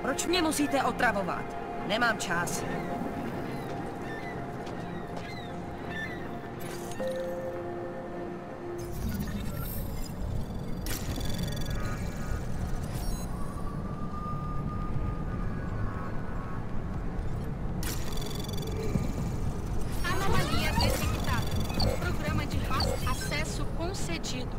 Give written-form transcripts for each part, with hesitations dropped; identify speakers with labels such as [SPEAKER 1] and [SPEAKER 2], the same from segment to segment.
[SPEAKER 1] Proč mě musíte otravovat? Nemám čas.
[SPEAKER 2] Anomalia detectada. Programa de acesso concedido.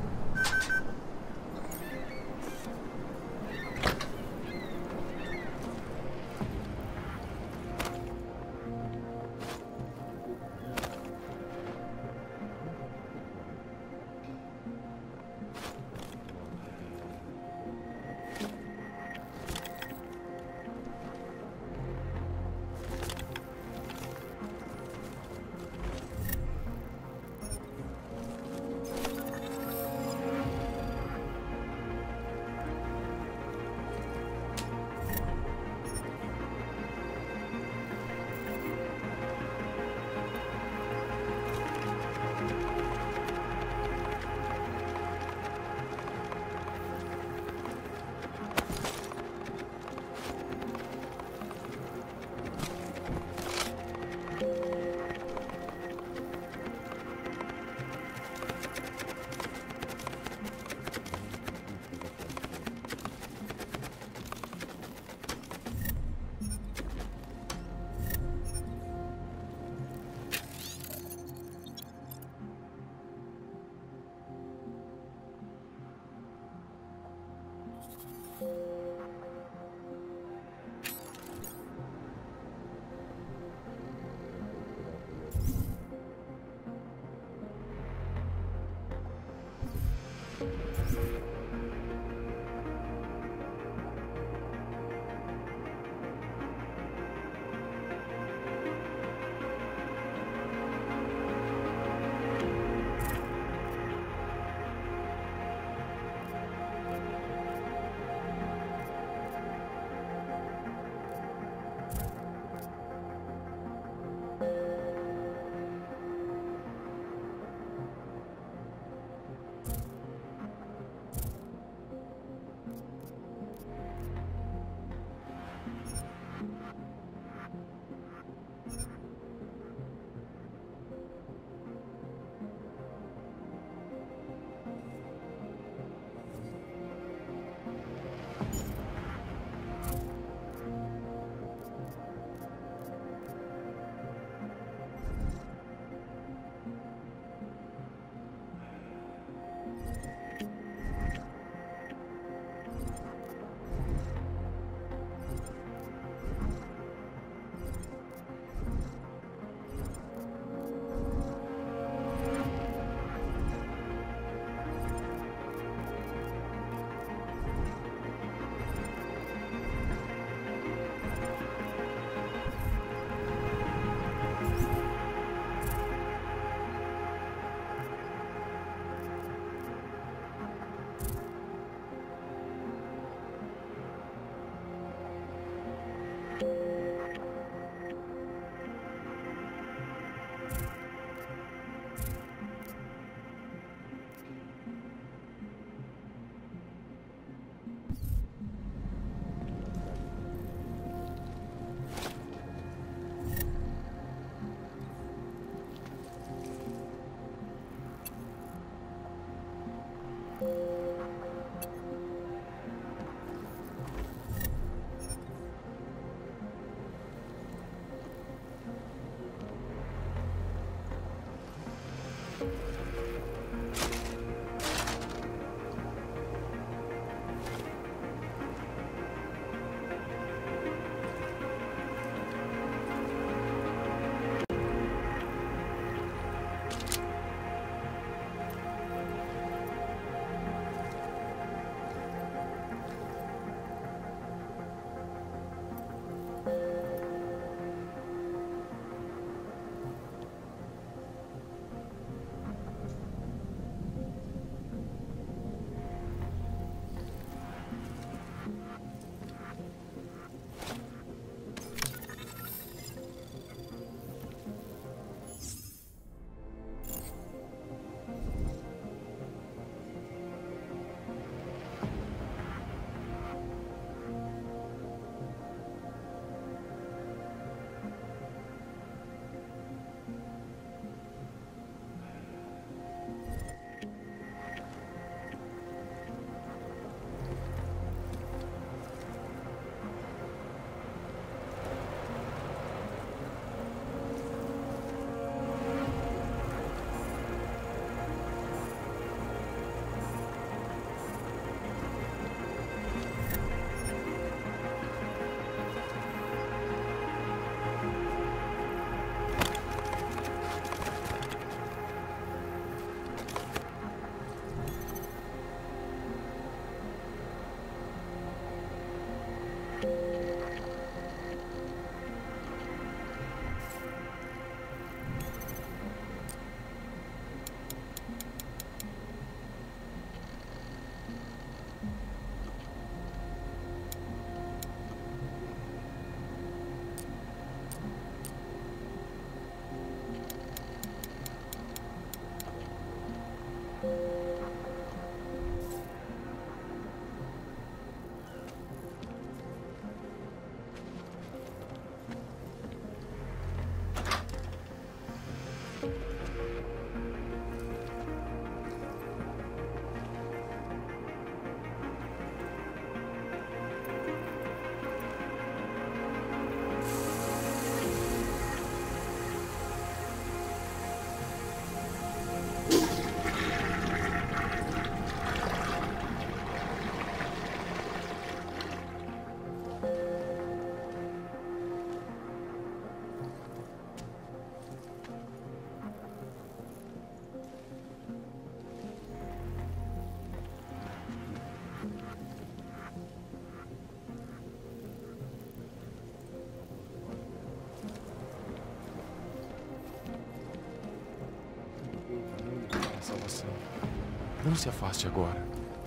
[SPEAKER 3] salvação. Não se afaste agora.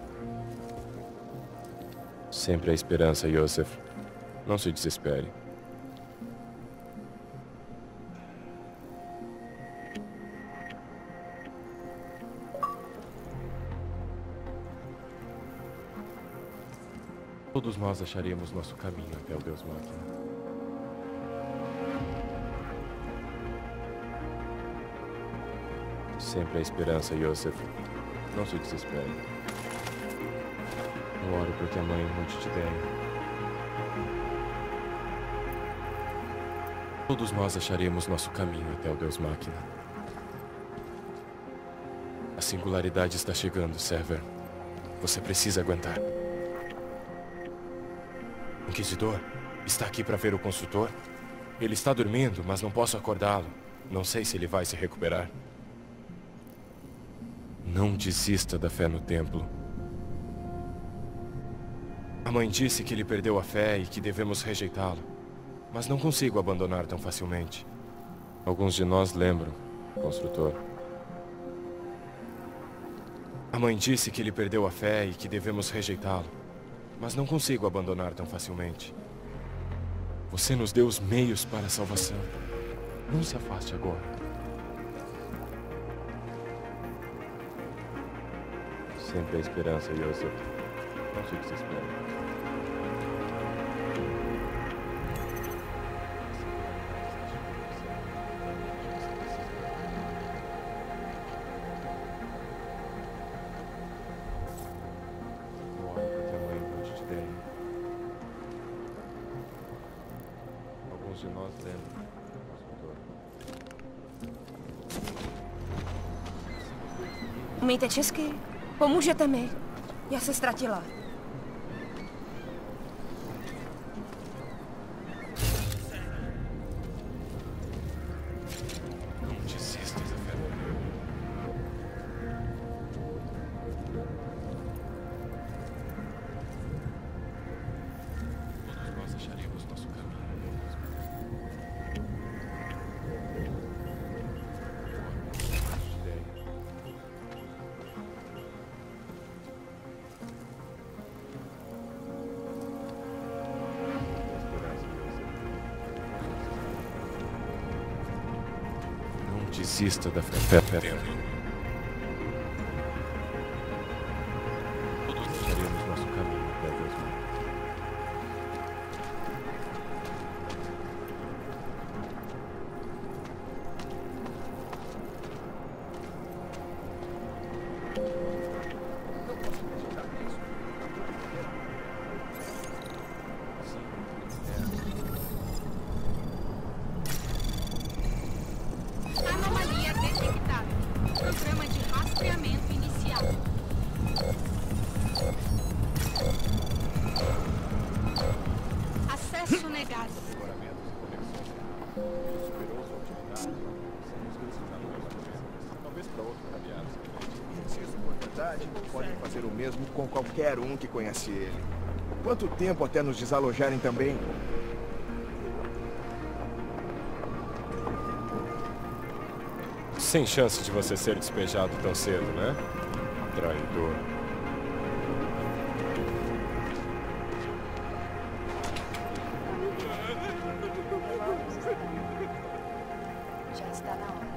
[SPEAKER 3] Sempre há esperança, Yosef. Não se desespere. Todos nós acharemos nosso caminho até o Deus Máquina. Sempre há esperança, Yosef. Não se desespere. Eu oro para que a mãe mude de ideia. Todos nós acharemos nosso caminho até o Deus Máquina. A singularidade está chegando, Sever. Você precisa aguentar. Inquisidor, está aqui para ver o consultor? Ele está dormindo, mas não posso acordá-lo. Não sei se ele vai se recuperar. Não desista da fé no templo. A mãe disse que ele perdeu a fé e que devemos rejeitá-lo. Mas não consigo abandonar tão facilmente. Alguns de nós lembram, construtor. A mãe disse que ele perdeu a fé e que devemos rejeitá-lo. Mas não consigo abandonar tão facilmente. Você nos deu os meios para a salvação. Não se afaste agora. Sempre há esperança, Yosef. Não se desespere. Alguns de nós lembram, construtor.
[SPEAKER 1] Umíte česky? Pomůžete mi? Já se ztratila.
[SPEAKER 3] Não desista da fé. Todos nós acharemos nosso caminho. Desista da fé. Todos acharemos nosso caminho até Deus.
[SPEAKER 2] Anomalia detectada. Programa de rastreamento iniciado. Acesso negado.
[SPEAKER 4] Talvez para outro aliado. Se isso for verdade, podem fazer o mesmo com qualquer um que conhece ele. Quanto tempo até nos desalojarem também?
[SPEAKER 3] Sem chance de você ser despejado tão cedo, né? Traidor.
[SPEAKER 5] Já está na hora.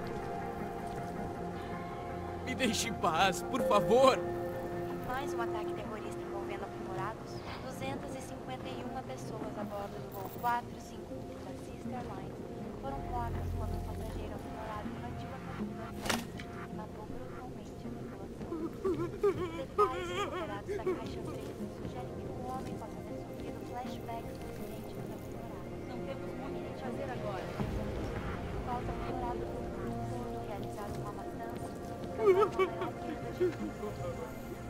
[SPEAKER 6] Me deixe em paz, por favor!
[SPEAKER 5] Mais um ataque terrorista envolvendo aprimorados. 251 pessoas a bordo do voo 451 da Sister Line foram mortas quando um passageiro aprimorado invadiu a cabine e matou brutalmente a tripulação. Detalhes recuperados da caixa preta sugerem que o homem possa ter sofrido flashbacks do acidente dos aprimorados. Não temos muito o que fazer agora. Após aprimorado do mundo realizado uma matança, causaram uma maior perda de vida.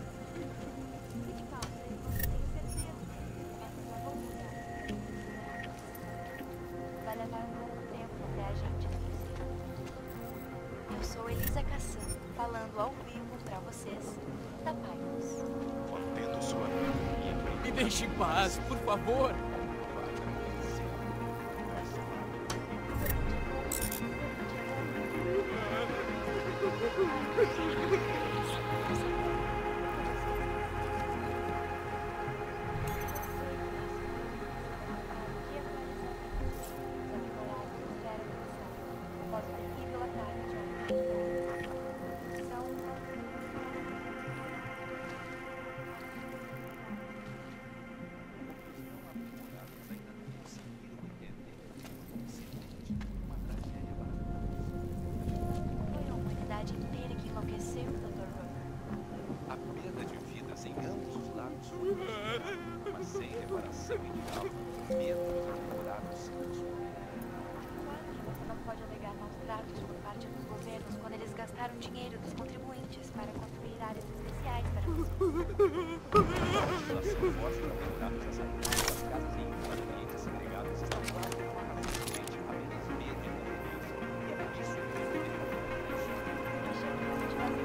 [SPEAKER 5] Vai levar um pouco tempo até a gente esquecer. Eu sou Elisa Cassan, falando ao vivo pra vocês da Pyrus.
[SPEAKER 3] Contendo sua vida.
[SPEAKER 6] Me deixe em paz, por favor!
[SPEAKER 5] Thank you. Foi a humanidade inteira que enlouqueceu, Dr. Rook.
[SPEAKER 7] A perda de vidas em ambos os lados foi inesperada, mas sem reparação inicial, medo dos apavorados se transformou.
[SPEAKER 5] Claro que você não pode alegar maus tratos por parte dos governos quando eles gastaram dinheiro dos contribuintes para construir áreas especiais para você.
[SPEAKER 7] A legislação força os apavorados a sair das suas casas em ambientes segregados estão quase de forma consistente, apenas medo e convivência. E é por isso que o governo
[SPEAKER 5] Achei que você tivesse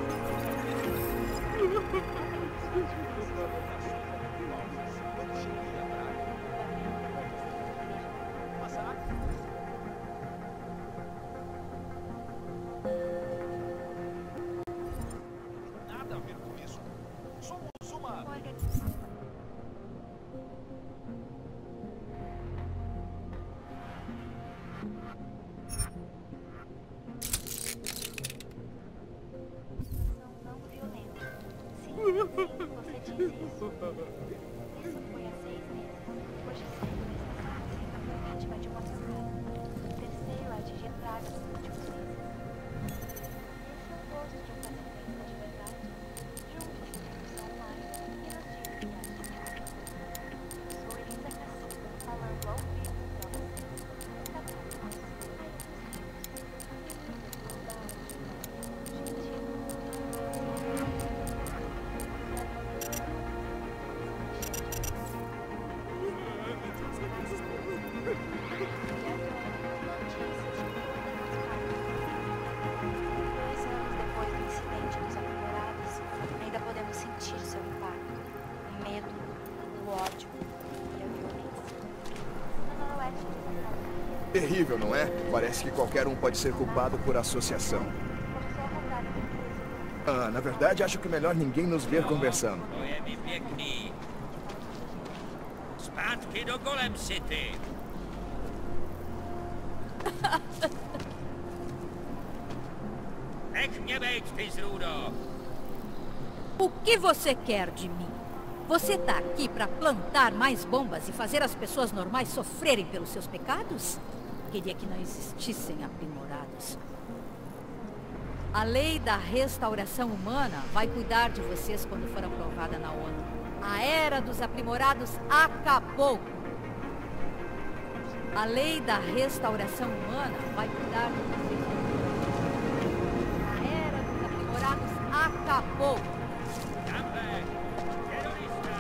[SPEAKER 7] quando cheguei a praia, massacre. Nada a ver com isso. Somos uma...
[SPEAKER 5] não violenta. Sim, você disse isso. Isso foi há 6 meses. Hoje cedo, a estação centro foi vítima de um atentado. O terceiro a atingir pragas nos últimos meses. Esse é o rosto de um pacifista de verdade. Junte-se à discussão online e nos diga o que acha. Sou Elisa Cassino, falando ao vivo para você. Está bom? Sentir seu impacto, o medo, o ódio e a violência. No noroeste de São Paulo,
[SPEAKER 4] Terrível, não é? Parece que qualquer um pode ser culpado por associação.
[SPEAKER 5] começou a rodar depois.
[SPEAKER 4] Na verdade, acho que é melhor ninguém nos ver conversando.
[SPEAKER 8] To je mi pěkný. Zpátky do Golem City. Nech mě bejt, ty zrůdo.
[SPEAKER 9] O que você quer de mim? Você tá aqui para plantar mais bombas e fazer as pessoas normais sofrerem pelos seus pecados? Queria que não existissem aprimorados. A lei da restauração humana vai cuidar de vocês quando for aprovada na ONU. A era dos aprimorados acabou. A lei da restauração humana vai cuidar de vocês. A era dos aprimorados acabou.
[SPEAKER 8] Tamhle, terorista.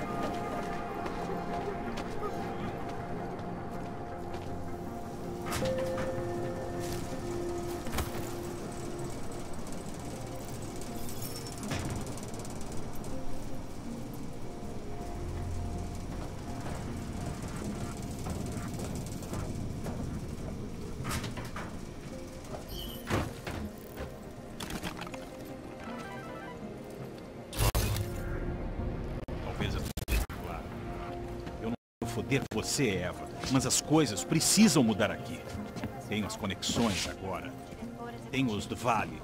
[SPEAKER 10] Talvez eu esteja claro. Eu não quero foder você, Eva, mas as coisas precisam mudar aqui. Tenho as conexões agora. Tenho os do Vale.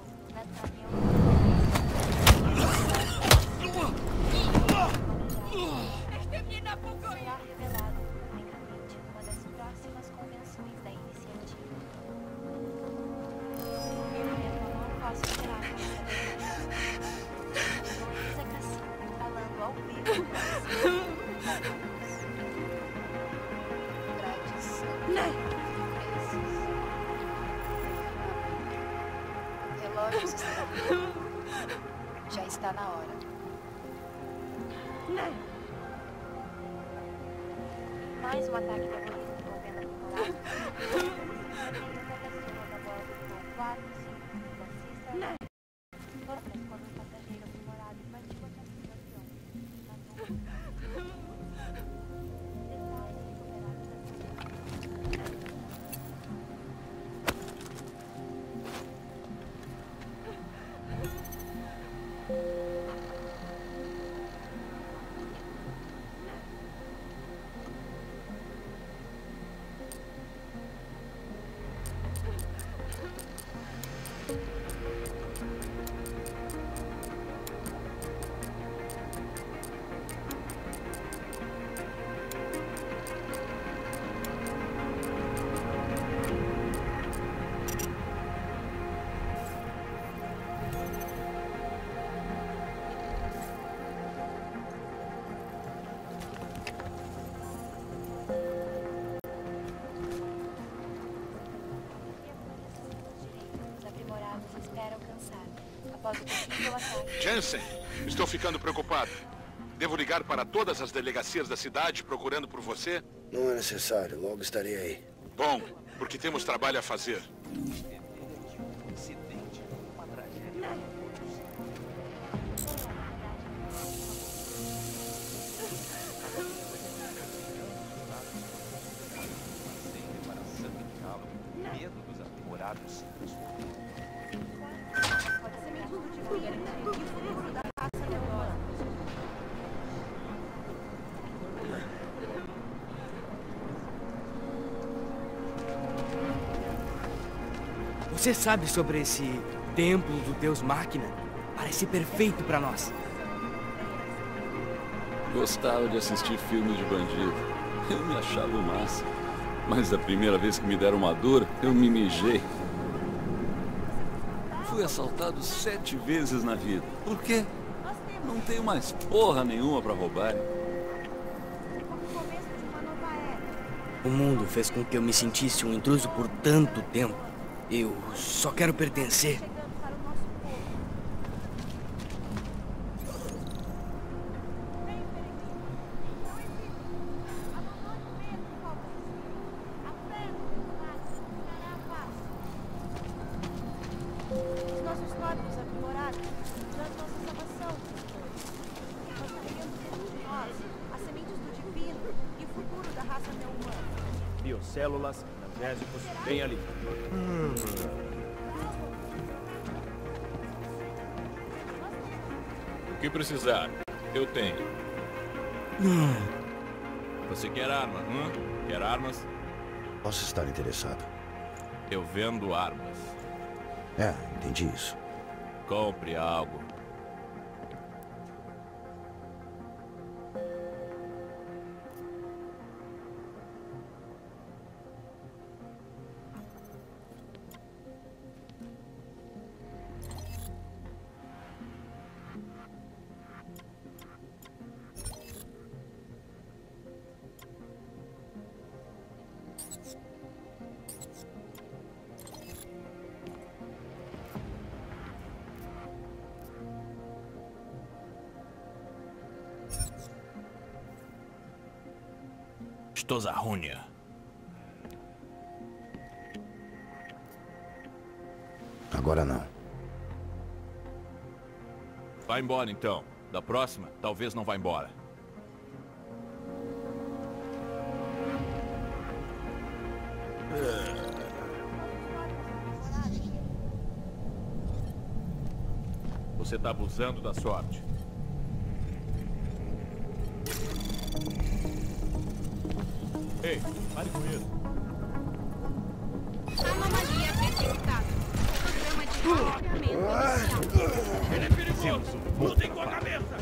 [SPEAKER 5] Será revelado publicamente numa das próximas convenções da iniciativa. Eu mesmo não posso esperar para saber. Sou Elisa Cassino, falando ao vivo para você. Relógios estão. Já está na hora. Mais um ataque terrorista envolvendo aprimorados. Uma pessoa da bordo do voo 455 da Sister Line foram presas quando um passageiro aprimorado invadiu a cabine do avião. Matou um detalhes recuperados da após o possível ataque.
[SPEAKER 11] Jensen, estou ficando preocupado. Devo ligar para todas as delegacias da cidade procurando por você?
[SPEAKER 12] Não é necessário, logo estarei aí.
[SPEAKER 11] Bom, porque temos trabalho a fazer.
[SPEAKER 13] Você sabe sobre esse templo do Deus Máquina? Parece perfeito pra nós.
[SPEAKER 14] Gostava de assistir filme de bandido. Eu me achava o máximo. Mas da primeira vez que me deram uma dura, eu me mijei. Fui assaltado 7 vezes na vida. Por quê? Não tenho mais porra nenhuma pra roubar.
[SPEAKER 13] O mundo fez com que eu me sentisse um intruso por tanto tempo. Eu só quero pertencer.
[SPEAKER 5] Os nossos corpos aprimorados da nossa salvação. Nós carregamos dentro de nós as sementes do divino e o futuro da raça neo-humana.
[SPEAKER 4] Biocélulas, amnésicos, bem ali.
[SPEAKER 15] O que precisar, eu tenho. Você quer armas, Quer armas?
[SPEAKER 12] Posso estar interessado.
[SPEAKER 15] Eu vendo armas.
[SPEAKER 12] Entendi isso.
[SPEAKER 15] Compre algo. Stozarrunia.
[SPEAKER 12] Agora não.
[SPEAKER 15] Vai embora então. Da próxima, talvez não vá embora. Você tá abusando da sorte. Ei, pare com isso.
[SPEAKER 2] Anomalia detectada. Programa de rastreamento inicial.
[SPEAKER 8] Ele é perigoso! Lutem com a cabeça!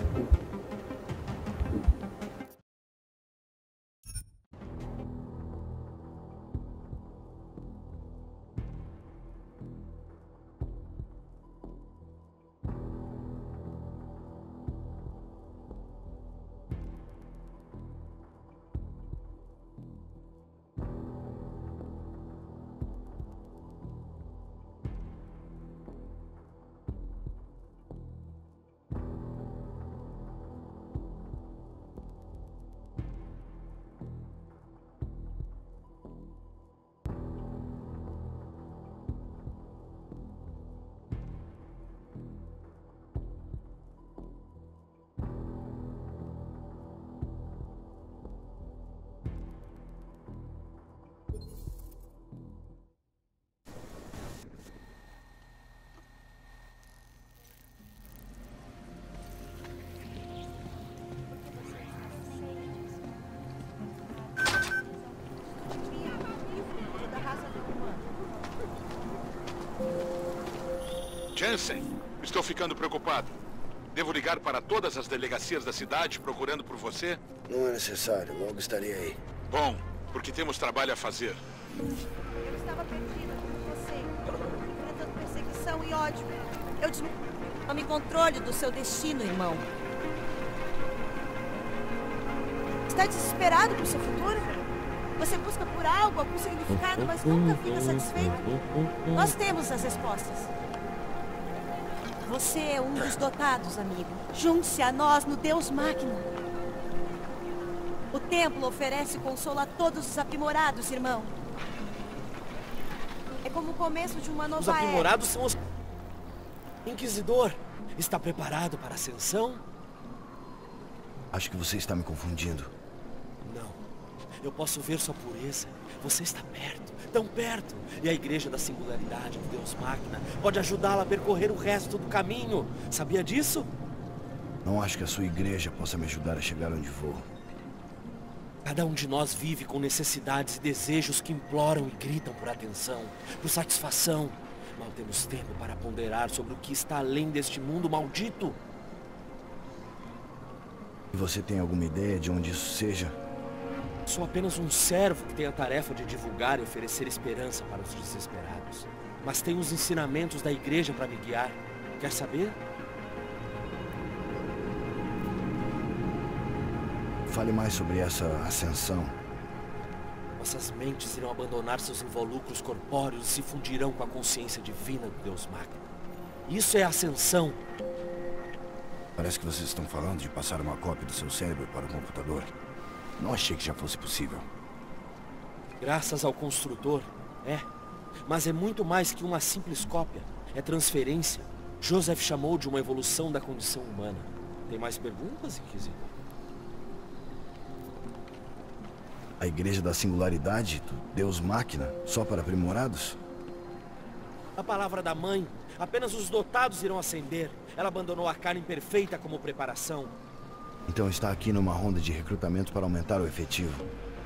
[SPEAKER 11] Jensen, estou ficando preocupado. Devo ligar para todas as delegacias da cidade procurando por você?
[SPEAKER 12] Não é necessário, logo estarei aí.
[SPEAKER 11] Bom, porque temos trabalho a fazer.
[SPEAKER 5] Eu estava perdida como você, enfrentando perseguição e ódio. Tome controle do seu destino, irmão. Está desesperado por seu futuro? Você busca por algo, algum significado, mas nunca fica satisfeito? Nós temos as respostas.
[SPEAKER 16] Você é um dos dotados, amigo. Junte-se a nós no Deus Máquina. O templo oferece consolo a todos os aprimorados, irmão. É como o começo de uma nova
[SPEAKER 17] Os aprimorados são os... Inquisidor, está preparado para a ascensão?
[SPEAKER 12] Acho que você está me confundindo.
[SPEAKER 17] Não. Eu posso ver sua pureza. Você está perto, tão perto. E a Igreja da Singularidade do Deus Máquina pode ajudá-la a percorrer o resto do caminho. Sabia disso?
[SPEAKER 12] Não acho que a sua igreja possa me ajudar a chegar onde vou.
[SPEAKER 17] Cada um de nós vive com necessidades e desejos que imploram e gritam por atenção, por satisfação. Mal temos tempo para ponderar sobre o que está além deste mundo maldito.
[SPEAKER 12] E você tem alguma ideia de onde isso seja?
[SPEAKER 17] Sou apenas um servo que tem a tarefa de divulgar e oferecer esperança para os desesperados. Mas tenho os ensinamentos da igreja para me guiar. Quer saber?
[SPEAKER 12] Fale mais sobre essa ascensão.
[SPEAKER 17] Nossas mentes irão abandonar seus involucros corpóreos e se fundirão com a consciência divina do Deus Máquina. Isso é ascensão.
[SPEAKER 12] Parece que vocês estão falando de passar uma cópia do seu cérebro para o computador. Não achei que já fosse possível.
[SPEAKER 17] Graças ao construtor, é. Mas é muito mais que uma simples cópia. É transferência. Joseph chamou de uma evolução da condição humana. Tem mais perguntas, Inquisidor?
[SPEAKER 12] A Igreja da Singularidade, do Deus Máquina, só para aprimorados?
[SPEAKER 17] A palavra da mãe, apenas os dotados irão ascender. Ela abandonou a carne perfeita como preparação.
[SPEAKER 12] Então está aqui numa ronda de recrutamento para aumentar o efetivo.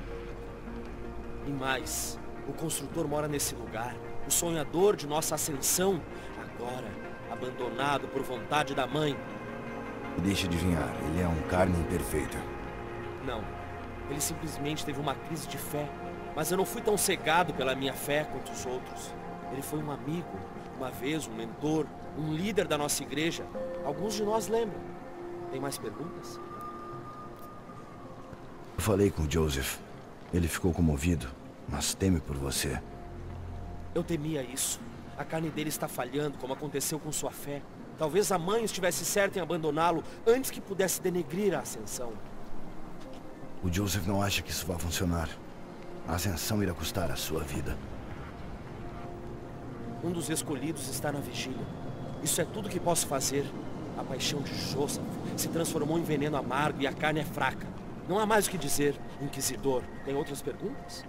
[SPEAKER 17] E mais, o construtor mora nesse lugar. O sonhador de nossa ascensão, agora abandonado por vontade da mãe.
[SPEAKER 12] E deixa de adivinhar, ele é um carne imperfeita.
[SPEAKER 17] Não. Ele simplesmente teve uma crise de fé. Mas eu não fui tão cegado pela minha fé quanto os outros. Ele foi um amigo, uma vez um mentor, um líder da nossa igreja. Alguns de nós lembram. Tem mais perguntas?
[SPEAKER 12] Eu falei com o Joseph. Ele ficou comovido, mas teme por você.
[SPEAKER 17] Eu temia isso. A carne dele está falhando, como aconteceu com sua fé. Talvez a mãe estivesse certa em abandoná-lo antes que pudesse denegrir a ascensão.
[SPEAKER 12] O Joseph não acha que isso vai funcionar. A ascensão irá custar a sua vida.
[SPEAKER 17] Um dos escolhidos está na vigília. Isso é tudo que posso fazer. A paixão de Joseph se transformou em veneno amargo e a carne é fraca. Não há mais o que dizer, Inquisidor. Tem outras perguntas?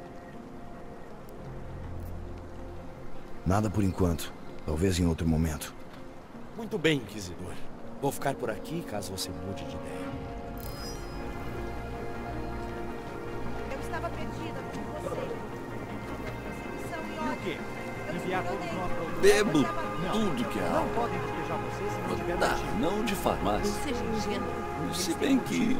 [SPEAKER 12] Nada por enquanto. Talvez em outro momento.
[SPEAKER 17] Muito bem, Inquisidor. Vou ficar por aqui caso você mude de ideia.
[SPEAKER 16] Eu estava perdida com você.
[SPEAKER 7] E o quê? Enviar todos nós para o...
[SPEAKER 14] Bebo tudo que há.
[SPEAKER 7] Não podem despejar você se não tiver motivo.
[SPEAKER 14] Não de farmácia. Se bem que...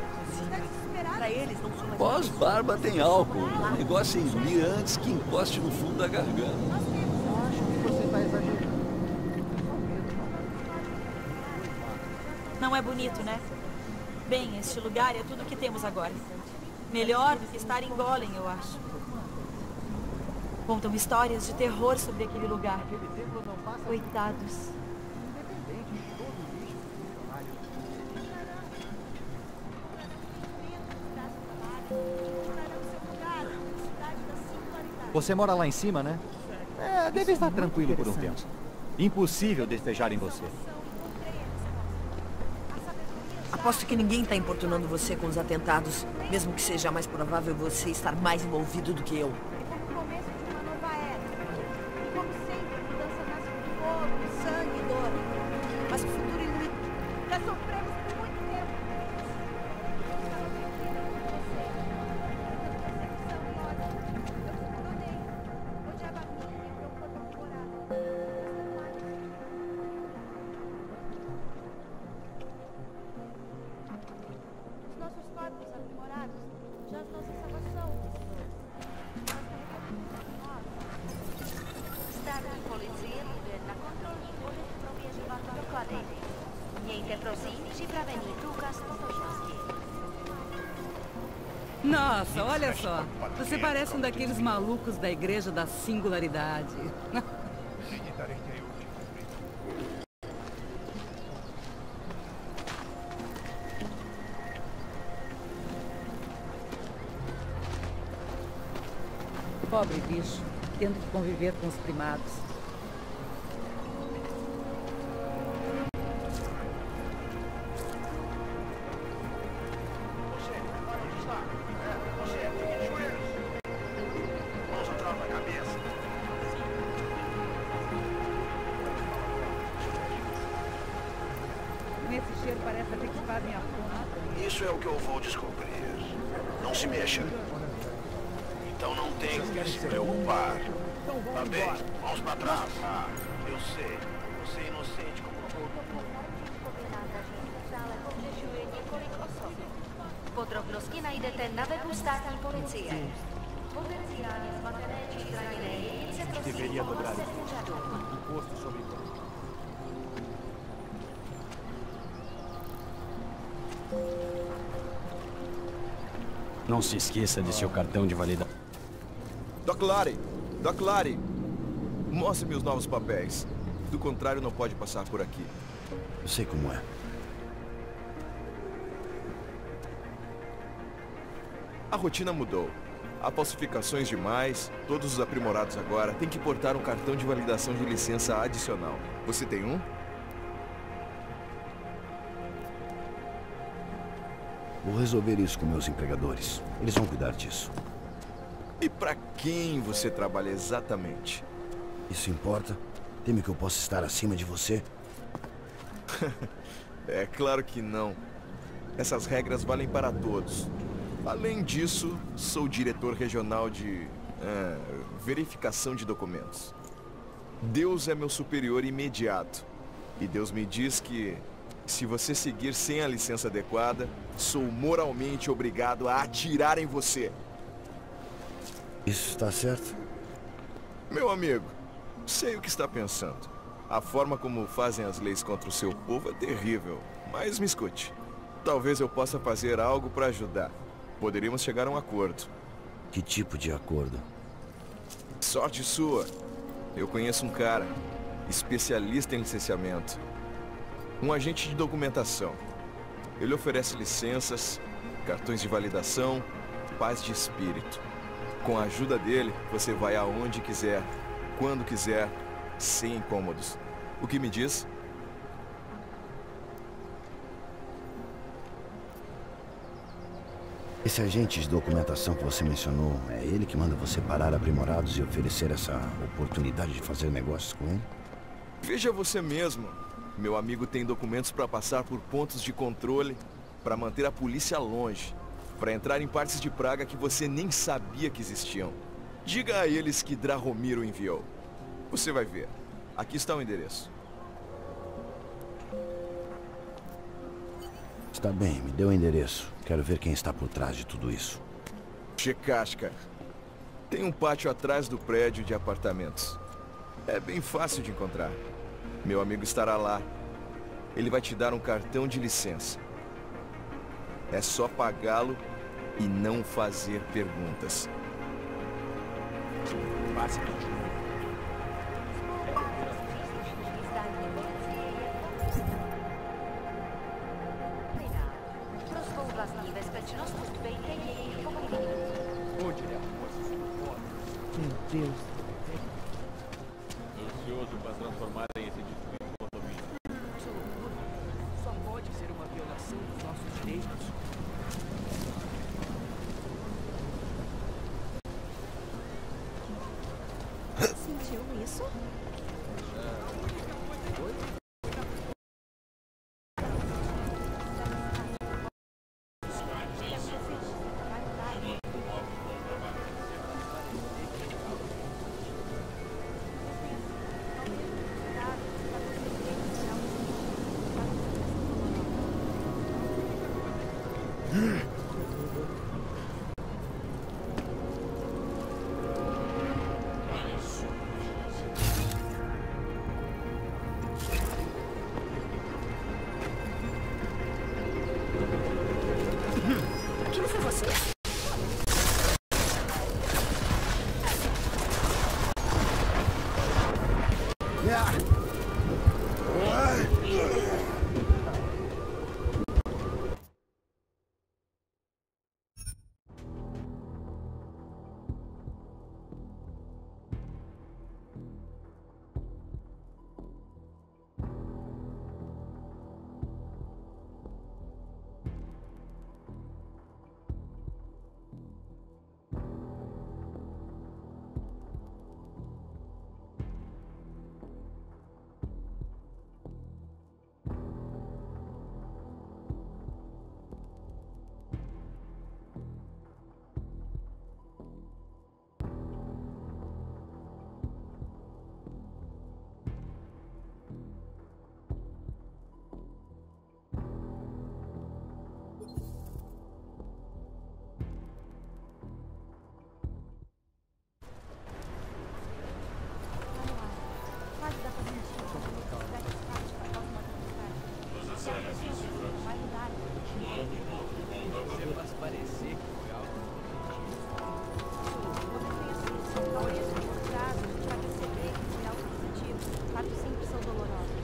[SPEAKER 14] Pós-barba tem álcool. O negócio é engolir antes que encoste no fundo da garganta.
[SPEAKER 7] Acho que você está exagerando.
[SPEAKER 18] Não é bonito, né? Bem, este lugar é tudo que temos agora. Melhor do que estar em Golem, eu acho. Contam histórias de terror sobre aquele lugar. Coitados.
[SPEAKER 7] Você mora lá em cima, né? É, deve estar tranquilo por um tempo. Impossível despejar em você.
[SPEAKER 1] Aposto que ninguém está importunando você com os atentados, mesmo que seja mais provável você estar mais envolvido do que eu.
[SPEAKER 16] Sangue e dor. Mas o futuro ilumina. Já sofremos por muito tempo. Os nossos corpos aprimorados, já a nossa salvação.
[SPEAKER 5] Stary policyje na kontrolní ulic prověřovat doklady. Mějte prosím připravený průkaz totožnosti.
[SPEAKER 19] Nossa, olha só. Você parece um daqueles malucos da Igreja da Singularidade. Pobre bicho, tendo que conviver com os primados. Esse cheiro parece até que fazem a fome.
[SPEAKER 12] Isso é o que eu vou descobrir. Não se mexa. Então não tem que se preocupar. Tá bem, vamos pra trás. Ah, eu sei. Você é inocente como
[SPEAKER 5] Podrobnosti najdete na webu státní policie. Potenciálně zmatené či zraněné jedince prosím pomoct se úřadům.
[SPEAKER 13] Não se esqueça de seu cartão de validação.
[SPEAKER 4] Doc Lari, mostre-me os novos papéis. Do contrário, não pode passar por aqui.
[SPEAKER 12] Eu sei como é.
[SPEAKER 4] A rotina mudou. Há falsificações demais, todos os aprimorados agora têm que portar um cartão de validação de licença adicional. Você tem um?
[SPEAKER 12] Vou resolver isso com meus empregadores. Eles vão cuidar disso.
[SPEAKER 4] E pra quem você trabalha exatamente?
[SPEAKER 12] Isso importa? Teme que eu possa estar acima de você?
[SPEAKER 4] É claro que não. Essas regras valem para todos. Além disso, sou diretor regional de verificação de documentos. Deus é meu superior imediato. E Deus me diz que, se você seguir sem a licença adequada, sou moralmente obrigado a atirar em você.
[SPEAKER 12] Isso está certo?
[SPEAKER 4] Meu amigo, sei o que está pensando. A forma como fazem as leis contra o seu povo é terrível. Mas me escute. Talvez eu possa fazer algo para ajudar. Poderíamos chegar a um acordo.
[SPEAKER 12] Que tipo de acordo?
[SPEAKER 4] Sorte sua. Eu conheço um cara, especialista em licenciamento. Um agente de documentação. Ele oferece licenças, cartões de validação, paz de espírito. Com a ajuda dele, você vai aonde quiser, quando quiser, sem incômodos. O que me diz?
[SPEAKER 12] Esse agente de documentação que você mencionou, é ele que manda você parar aprimorados e oferecer essa oportunidade de fazer negócios com ele?
[SPEAKER 4] Veja você mesmo. Meu amigo tem documentos para passar por pontos de controle, para manter a polícia longe, para entrar em partes de Praga que você nem sabia que existiam. Diga a eles que Drahomir enviou. Você vai ver. Aqui está o endereço.
[SPEAKER 12] Está bem, me dê o endereço. Quero ver quem está por trás de tudo isso.
[SPEAKER 4] Chekashka. Tem um pátio atrás do prédio de apartamentos. É bem fácil de encontrar. Meu amigo estará lá. Ele vai te dar um cartão de licença. É só pagá-lo e não fazer perguntas.
[SPEAKER 19] Meu Deus.
[SPEAKER 15] Ansioso para transformarem esse distrito em condomínio.
[SPEAKER 17] Só pode ser uma violação dos nossos direitos.
[SPEAKER 16] Sentiu isso?
[SPEAKER 6] parecer que foi algo.
[SPEAKER 5] Ao isso encontrado, a gente vai perceber que foi algo positivo. Fatos sempre são dolorosos.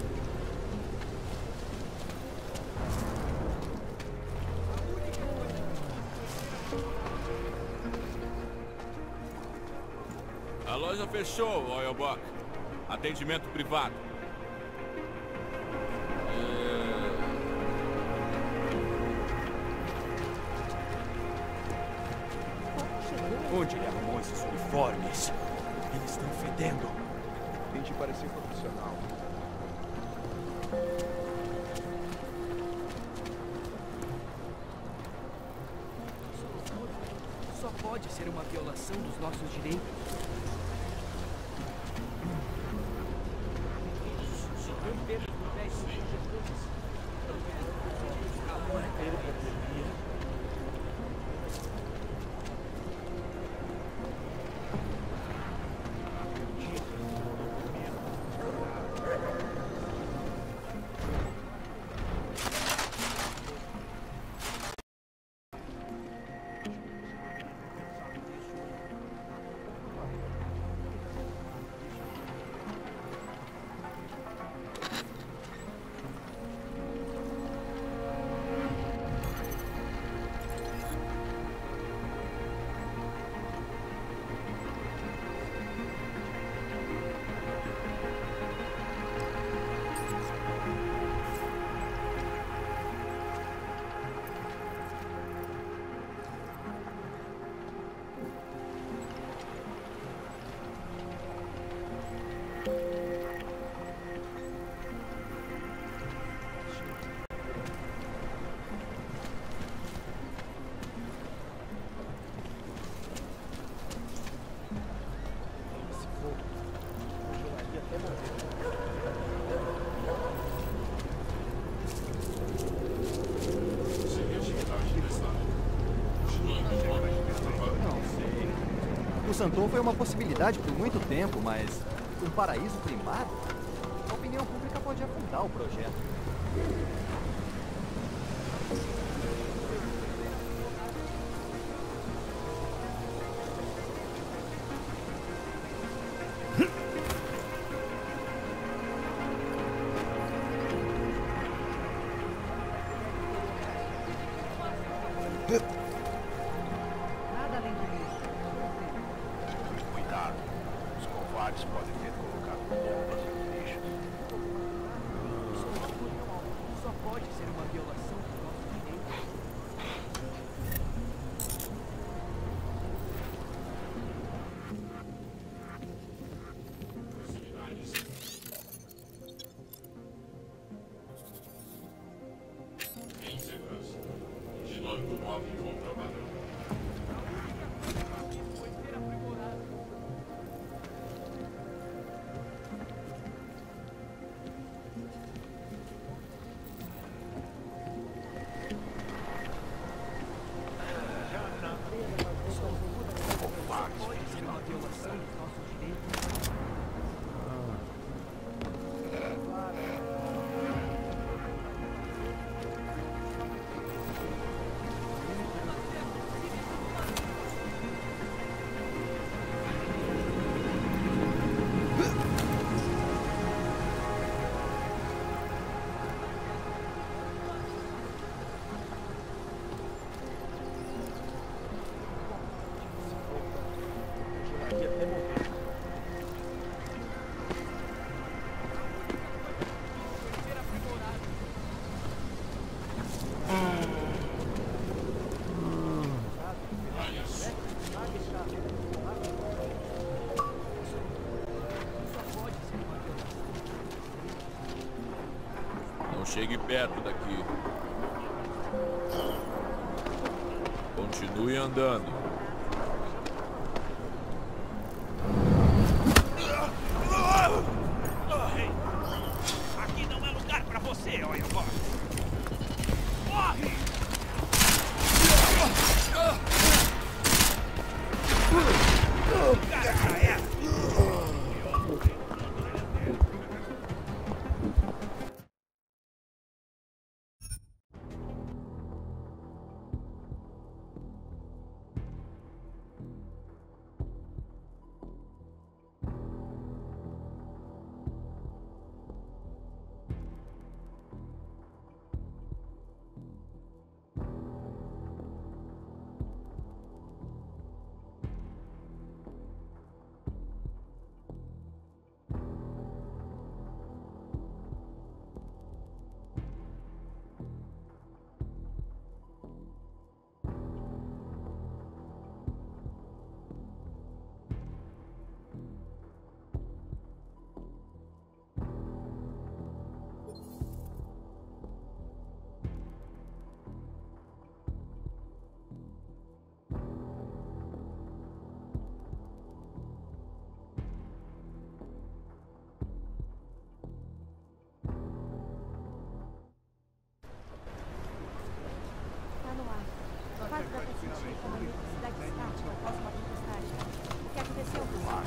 [SPEAKER 15] A loja fechou, Oilbuck. Atendimento privado.
[SPEAKER 20] Onde ele arrumou esses uniformes? Eles estão fedendo.
[SPEAKER 4] Tente parecer profissional.
[SPEAKER 6] Só pode ser uma violação dos nossos direitos. Agora caiu pra pandemia.
[SPEAKER 21] O Santon foi uma possibilidade por muito tempo, mas um paraíso primário? A opinião pública pode afundar o projeto.
[SPEAKER 5] Nada além disso.
[SPEAKER 12] Cuidado. Os covardes podem ter colocado bombas nos lixos.
[SPEAKER 6] Só pode ser uma violação dos nossos direitos.
[SPEAKER 11] Em segurança. Dinâmico móvel contra padrão.
[SPEAKER 6] Pode ser uma violação dos nossos direitos.
[SPEAKER 15] Não chegue perto daqui. Continue andando.
[SPEAKER 8] Ei, aqui não é lugar pra você, Oilbuck. Corre! Cara, já era.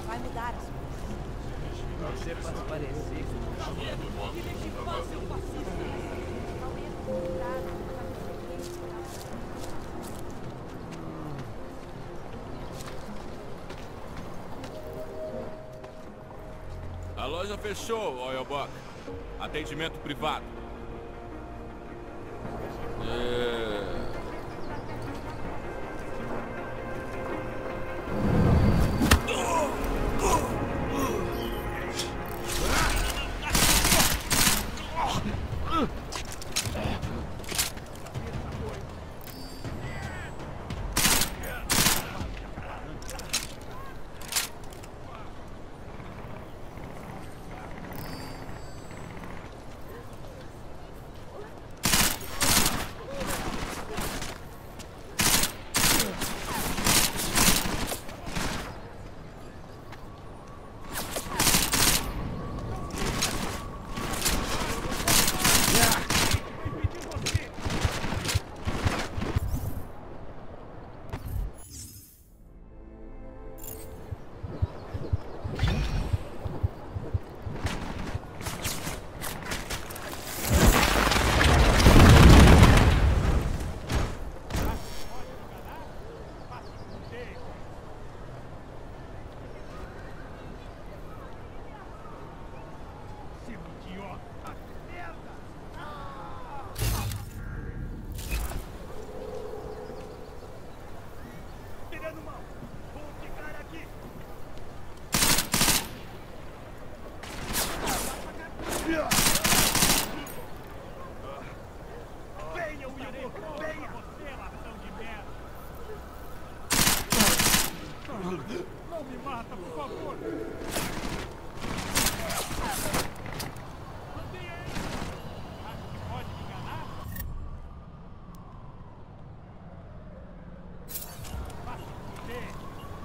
[SPEAKER 16] vai mudar as coisas.
[SPEAKER 6] Você faz parecer com
[SPEAKER 15] A loja fechou, Oilbuck. Atendimento privado.
[SPEAKER 8] Não me mata, por favor! Mantenha ele! Acho que pode me enganar? Faça fuder!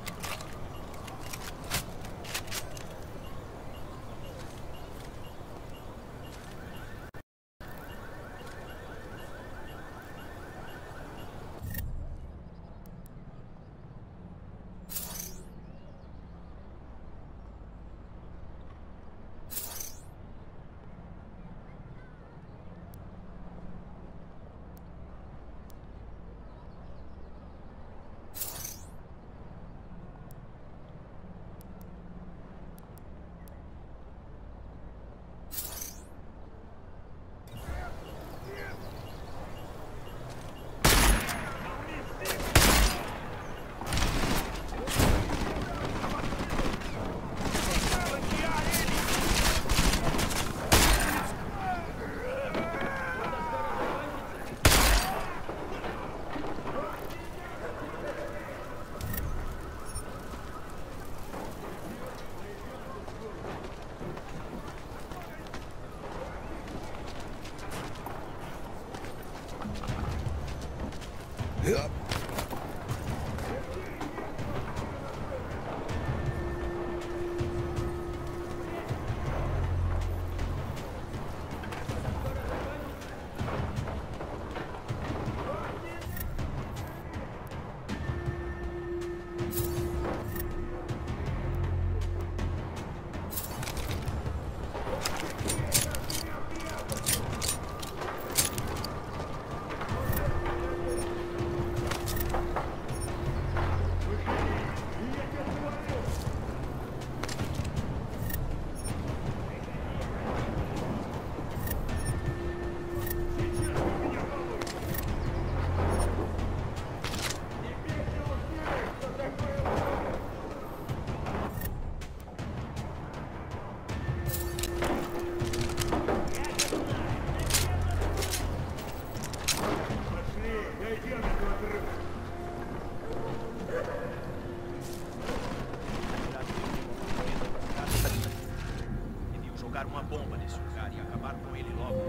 [SPEAKER 8] Uma bomba nesse lugar e acabar com ele logo.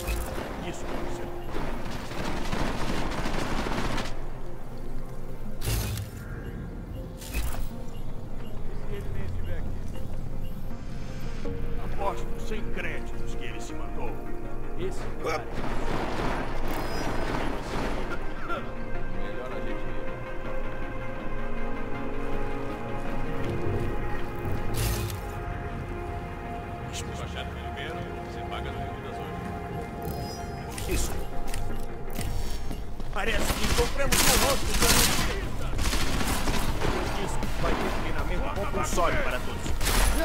[SPEAKER 8] Isso aconteceu. Se ele nem estiver aqui. Aposto sem créditos que ele se matou. Esse cara. Melhor a gente ir. Isso. Parece que encontramos um rosto do planeta. Isso vai ter treinamento compulsório para todos.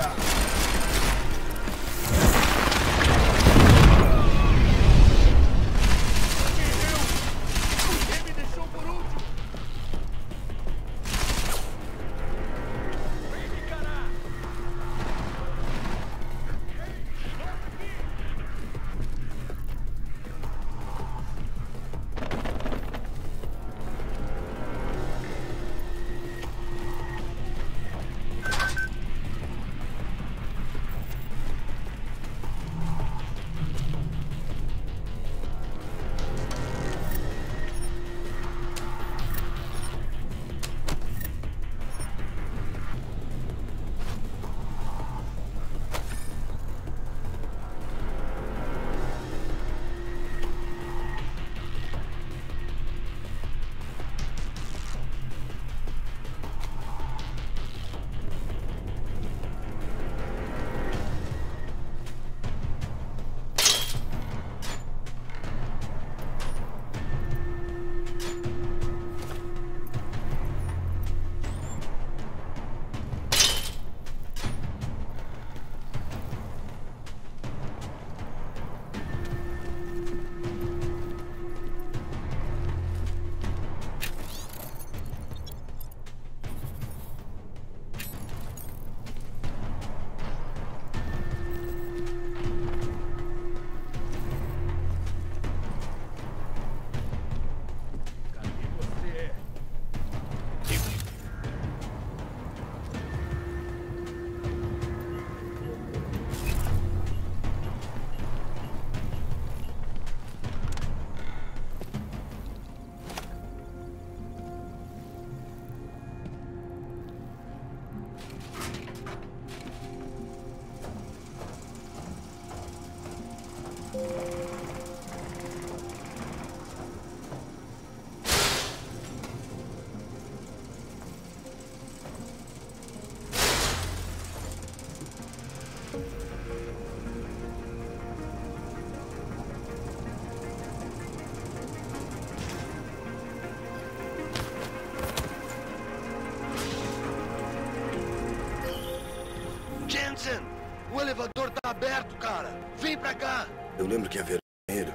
[SPEAKER 12] Jensen, o elevador tá aberto, cara. Vem pra cá.
[SPEAKER 3] Eu lembro que havia vermelho.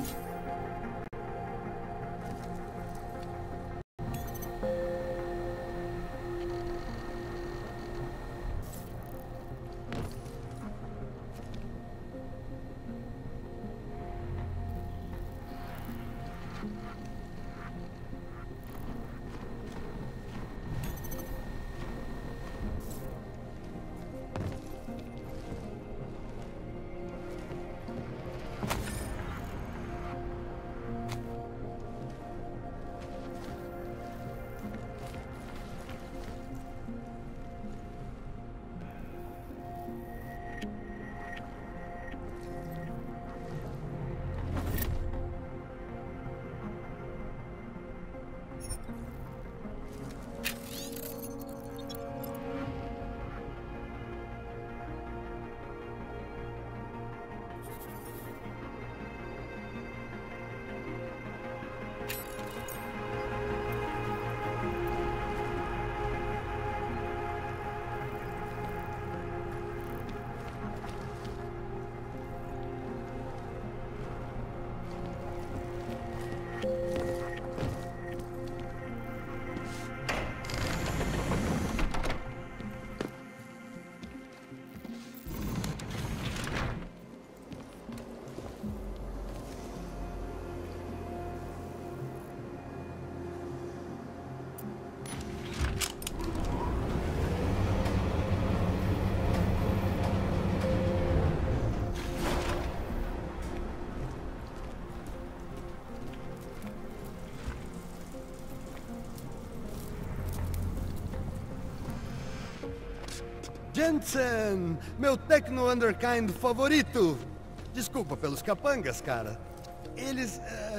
[SPEAKER 22] Jensen, meu Techno Underkind favorito. Desculpa pelos capangas, cara. Eles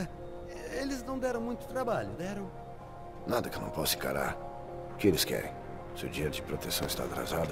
[SPEAKER 22] não deram muito trabalho, deram?
[SPEAKER 3] Nada que eu não possa encarar. O que eles querem? Seu dinheiro de proteção está atrasado?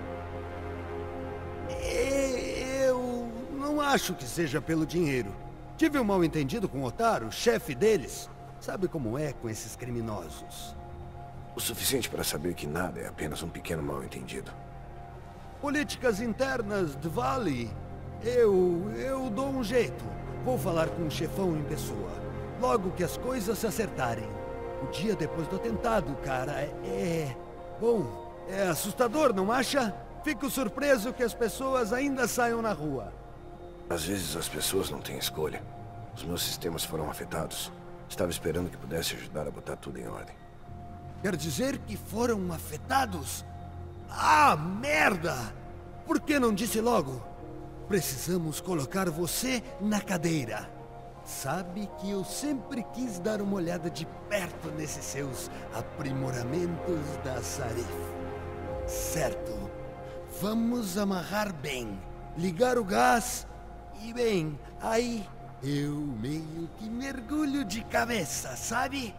[SPEAKER 22] Eu não acho que seja pelo dinheiro. Tive um mal-entendido com Otaro, chefe deles. Sabe como é com esses criminosos.
[SPEAKER 3] O suficiente para saber que nada é apenas um pequeno mal-entendido.
[SPEAKER 22] Políticas internas de Vale. Eu dou um jeito. Vou falar com o chefão em pessoa. Logo que as coisas se acertarem. O dia depois do atentado, cara, bom, é assustador, não acha? Fico surpreso que as pessoas ainda saiam na rua.
[SPEAKER 3] Às vezes as pessoas não têm escolha. Os meus sistemas foram afetados. Estava esperando que pudesse ajudar a botar tudo em ordem.
[SPEAKER 22] Quer dizer que foram afetados? Ah, merda! Por que não disse logo? Precisamos colocar você na cadeira. Sabe que eu sempre quis dar uma olhada de perto nesses seus aprimoramentos da Sarif. Certo. Vamos amarrar bem. Ligar o gás. E bem, aí eu meio que mergulho de cabeça, sabe?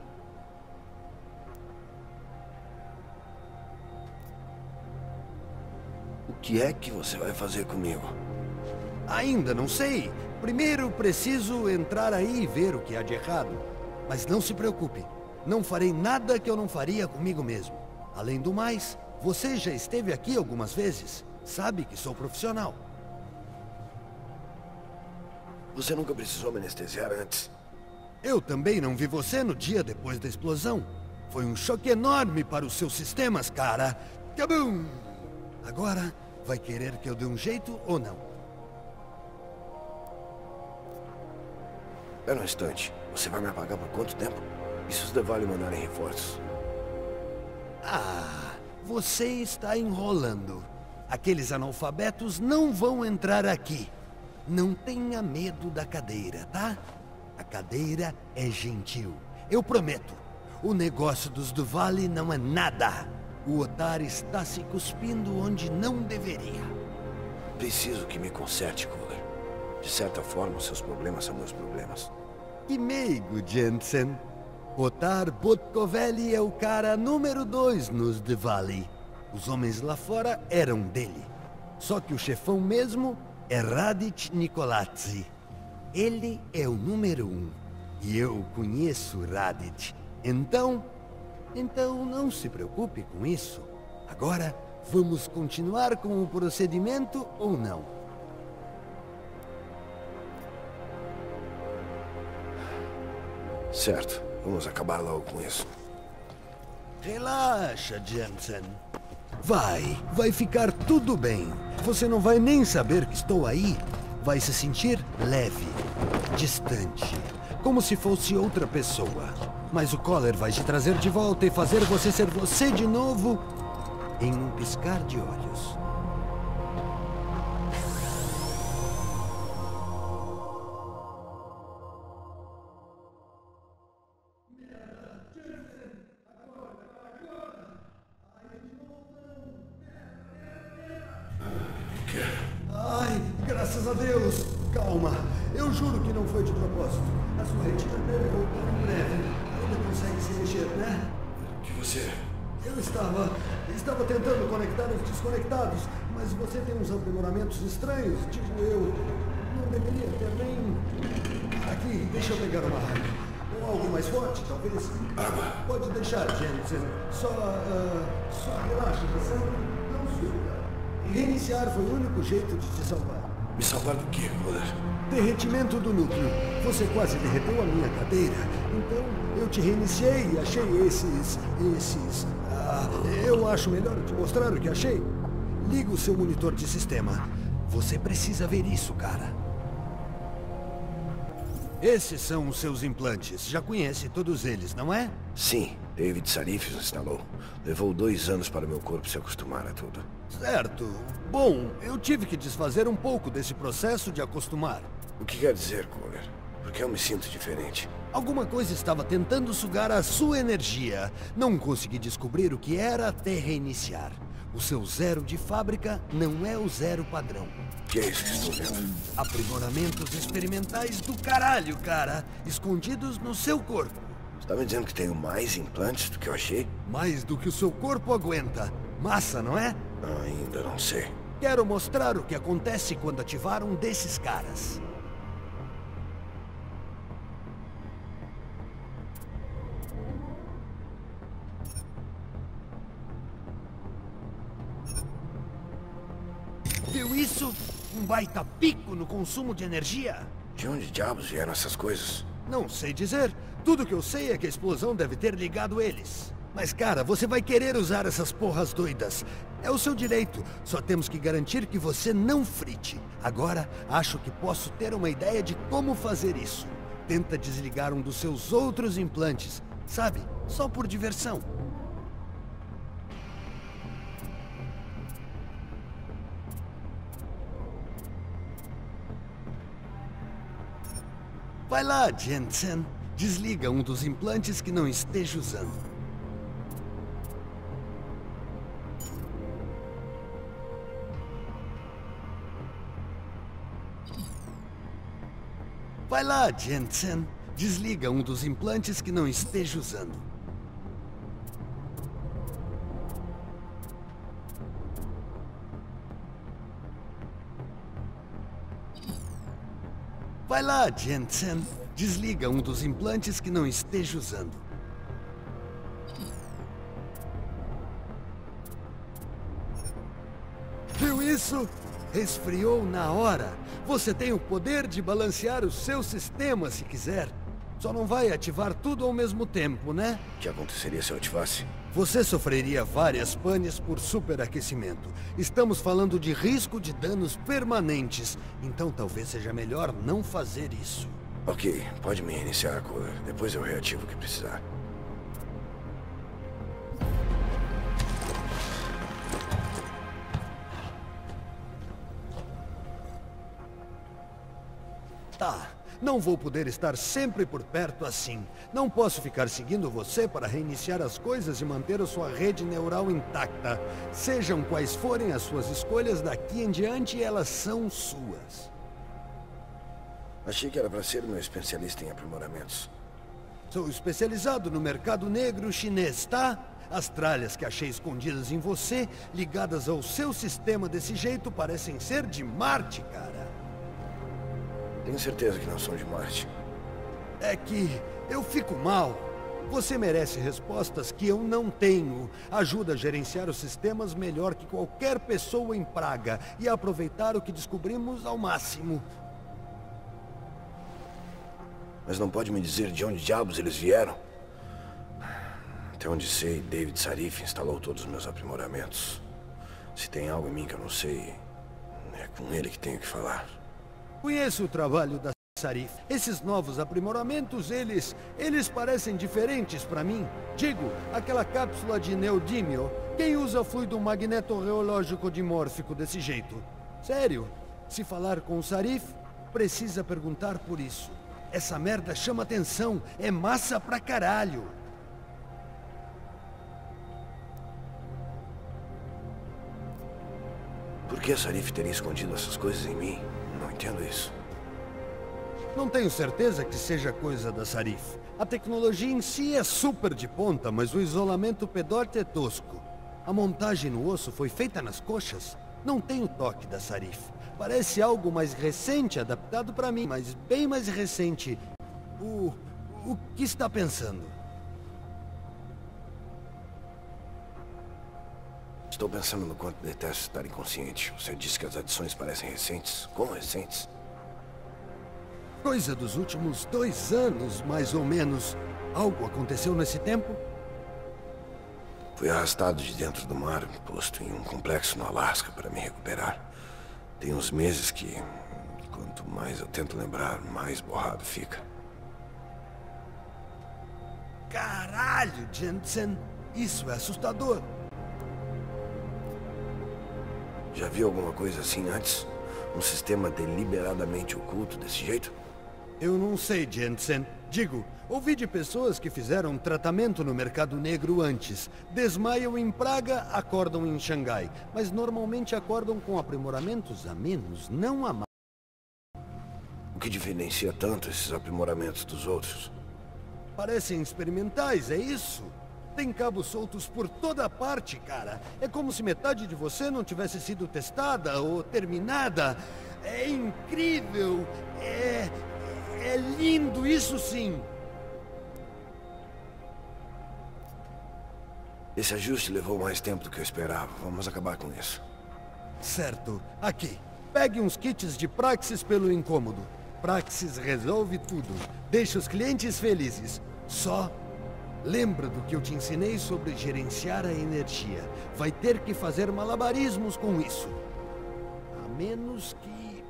[SPEAKER 3] O que é que você vai fazer comigo?
[SPEAKER 22] Ainda não sei. Primeiro preciso entrar aí e ver o que há de errado. Mas não se preocupe. Não farei nada que eu não faria comigo mesmo. Além do mais, você já esteve aqui algumas vezes. Sabe que sou profissional.
[SPEAKER 3] Você nunca precisou me anestesiar antes?
[SPEAKER 22] Eu também não vi você no dia depois da explosão. Foi um choque enorme para os seus sistemas, cara. Kabum! Agora, vai querer que eu dê um jeito ou não?
[SPEAKER 3] Pera um instante. Você vai me apagar por quanto tempo? E se os Devali mandarem reforços?
[SPEAKER 22] Ah, você está enrolando. Aqueles analfabetos não vão entrar aqui. Não tenha medo da cadeira, tá? A cadeira é gentil. Eu prometo. O negócio dos Devali não é nada. O Otaro está se cuspindo onde não deveria.
[SPEAKER 3] Preciso que me conserte, Cooler. De certa forma, seus problemas são meus problemas.
[SPEAKER 22] Que meigo, Jensen. Otar Botkovelli é o cara número 2 nos Devali. Os homens lá fora eram dele. Só que o chefão mesmo é Raditz Nikolazzi. Ele é o número 1. E eu conheço Raditz. Então não se preocupe com isso. Agora, vamos continuar com o procedimento ou não?
[SPEAKER 3] Certo. Vamos acabar logo com isso.
[SPEAKER 22] Relaxa, Jensen. Vai ficar tudo bem. Você não vai nem saber que estou aí. Vai se sentir leve, distante, como se fosse outra pessoa. Mas o Cooler vai te trazer de volta e fazer você ser você de novo em um piscar de olhos. Ai, graças a Deus. Calma. Eu juro que não foi de propósito. A sua retina deve voltar em breve. Ainda consegue se mexer, né?
[SPEAKER 3] O que você...
[SPEAKER 22] Eu estava tentando conectar os desconectados, mas você tem uns aprimoramentos estranhos, tipo eu. Não deveria ter nem... Aqui, deixa eu pegar uma água. Ou algo mais forte, talvez.
[SPEAKER 3] Água.
[SPEAKER 22] Pode deixar, Jensen. Só relaxa, você não surta. Reiniciar foi o único jeito de te salvar.
[SPEAKER 3] Me salvar do quê, Cooler?
[SPEAKER 22] Derretimento do núcleo. Você quase derreteu a minha cadeira. Então, eu te reiniciei e achei esses... eu acho melhor te mostrar o que achei. Liga o seu monitor de sistema. Você precisa ver isso, cara. Esses são os seus implantes. Já conhece todos eles, não é?
[SPEAKER 3] Sim, David Sarif os instalou. Levou 2 anos para meu corpo se acostumar a tudo.
[SPEAKER 22] Certo. Bom, eu tive que desfazer um pouco desse processo de acostumar.
[SPEAKER 3] O que quer dizer, Cooler? Porque eu me sinto diferente.
[SPEAKER 22] Alguma coisa estava tentando sugar a sua energia. Não consegui descobrir o que era até reiniciar. O seu 0 de fábrica não é o 0 padrão.
[SPEAKER 3] Que é isso que estou vendo?
[SPEAKER 22] Aprimoramentos experimentais do caralho, cara. Escondidos no seu corpo.
[SPEAKER 3] Você tá me dizendo que tenho mais implantes do que eu achei?
[SPEAKER 22] Mais do que o seu corpo aguenta. Massa, não é?
[SPEAKER 3] Ainda não sei.
[SPEAKER 22] Quero mostrar o que acontece quando ativar um desses caras. um baita pico no consumo de energia.
[SPEAKER 3] De onde diabos vieram essas coisas?
[SPEAKER 22] Não sei dizer. Tudo que eu sei é que a explosão deve ter ligado eles. Mas, cara, você vai querer usar essas porras doidas. É o seu direito. Só temos que garantir que você não frite. Agora, acho que posso ter uma ideia de como fazer isso. Tenta desligar um dos seus outros implantes. Sabe? Só por diversão. Vai lá, Jensen. Desliga um dos implantes que não esteja usando. Vai lá, Jensen. Desliga um dos implantes que não esteja usando. Vai lá, Jensen. Desliga um dos implantes que não esteja usando. Viu isso? Resfriou na hora. Você tem o poder de balancear o seu sistema se quiser. Só não vai ativar tudo ao mesmo tempo, né?
[SPEAKER 3] O que aconteceria se eu ativasse?
[SPEAKER 22] Você sofreria várias panes por superaquecimento. Estamos falando de risco de danos permanentes. Então talvez seja melhor não fazer isso.
[SPEAKER 3] Ok, pode me reiniciar a cor. Depois eu reativo o que precisar.
[SPEAKER 22] Tá, não vou poder estar sempre por perto assim. Não posso ficar seguindo você para reiniciar as coisas e manter a sua rede neural intacta. Sejam quais forem as suas escolhas daqui em diante, elas são suas.
[SPEAKER 3] Achei que era para ser meu especialista em aprimoramentos.
[SPEAKER 22] Sou especializado no mercado negro chinês, tá? As tralhas que achei escondidas em você, ligadas ao seu sistema desse jeito, parecem ser de Marte, cara.
[SPEAKER 3] Tenho certeza que não são de Marte.
[SPEAKER 22] É que eu fico mal. Você merece respostas que eu não tenho. Ajuda a gerenciar os sistemas melhor que qualquer pessoa em Praga e a aproveitar o que descobrimos ao máximo.
[SPEAKER 3] Mas não pode me dizer de onde diabos eles vieram? Até onde sei, David Sarif instalou todos os meus aprimoramentos. Se tem algo em mim que eu não sei, é com ele que tenho que falar.
[SPEAKER 22] Conheço o trabalho da Sarif. Esses novos aprimoramentos, eles parecem diferentes para mim. Digo, aquela cápsula de neodímio. Quem usa fluido magnetorreológico dimórfico desse jeito? Sério, se falar com o Sarif, precisa perguntar por isso. Essa merda chama atenção, é massa pra caralho.
[SPEAKER 3] Por que a Sarif teria escondido essas coisas em mim? Não entendo isso.
[SPEAKER 22] Não tenho certeza que seja coisa da Sarif. A tecnologia em si é super de ponta, mas o isolamento pedorte é tosco. A montagem no osso foi feita nas coxas. Não tem o toque da Sarif. Parece algo mais recente, adaptado para mim, mas bem mais recente. O que está pensando?
[SPEAKER 3] Estou pensando no quanto detesto estar inconsciente. Você disse que as adições parecem recentes. Como recentes?
[SPEAKER 22] Coisa dos últimos 2 anos, mais ou menos. Algo aconteceu nesse tempo?
[SPEAKER 3] Fui arrastado de dentro do mar, posto em um complexo no Alasca para me recuperar. Tem uns meses que, quanto mais eu tento lembrar, mais borrado fica.
[SPEAKER 22] Caralho, Jensen! Isso é assustador.
[SPEAKER 3] Já viu alguma coisa assim antes? Um sistema deliberadamente oculto desse jeito?
[SPEAKER 22] Eu não sei, Jensen. Digo, ouvi de pessoas que fizeram tratamento no mercado negro antes. Desmaiam em Praga, acordam em Xangai. Mas normalmente acordam com aprimoramentos a menos, não a mais.
[SPEAKER 3] O que diferencia tanto esses aprimoramentos dos outros?
[SPEAKER 22] Parecem experimentais, é isso? Tem cabos soltos por toda parte, cara. É como se metade de você não tivesse sido testada ou terminada. É incrível. É lindo, isso sim.
[SPEAKER 3] Esse ajuste levou mais tempo do que eu esperava. Vamos acabar com isso.
[SPEAKER 22] Certo. Aqui. Pegue uns kits de Praxis pelo incômodo. Praxis resolve tudo. Deixa os clientes felizes. Só lembra do que eu te ensinei sobre gerenciar a energia. Vai ter que fazer malabarismos com isso. A menos que...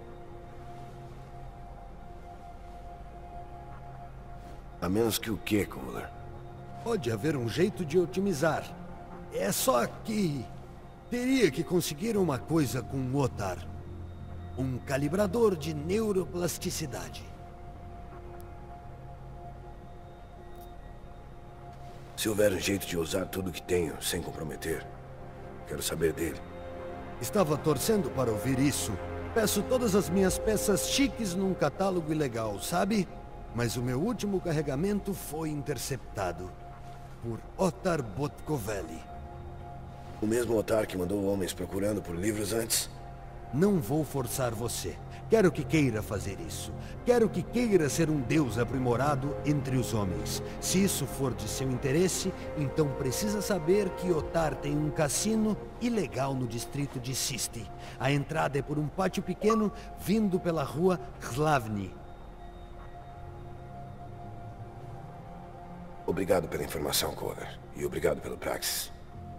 [SPEAKER 3] A menos que o quê, Cooler?
[SPEAKER 22] Pode haver um jeito de otimizar. É só que... teria que conseguir uma coisa com o Otar. Um calibrador de neuroplasticidade.
[SPEAKER 3] Se houver um jeito de usar tudo que tenho, sem comprometer, quero saber dele.
[SPEAKER 22] Estava torcendo para ouvir isso. Peço todas as minhas peças chiques num catálogo ilegal, sabe? Mas o meu último carregamento foi interceptado por Otar Botkoveli.
[SPEAKER 3] O mesmo Otar que mandou homens procurando por livros antes?
[SPEAKER 22] Não vou forçar você. Quero que queira fazer isso. Quero que queira ser um deus aprimorado entre os homens. Se isso for de seu interesse, então precisa saber que Otar tem um cassino ilegal no distrito de Sisti. A entrada é por um pátio pequeno vindo pela rua Hlavni.
[SPEAKER 3] Obrigado pela informação, Cooler. E obrigado pelo Praxis.